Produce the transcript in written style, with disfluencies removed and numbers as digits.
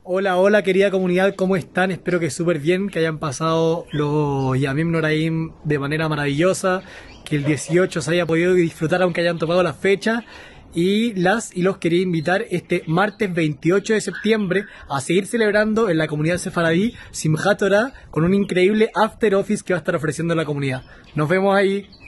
Hola, hola querida comunidad, ¿cómo están? Espero que súper bien, que hayan pasado los Yamim Noraim de manera maravillosa, que el 18 se haya podido disfrutar aunque hayan tomado la fecha. Y las y los quería invitar este martes 28 de septiembre a seguir celebrando en la comunidad sefaradí Simchat Torah con un increíble after office que va a estar ofreciendo la comunidad. Nos vemos ahí.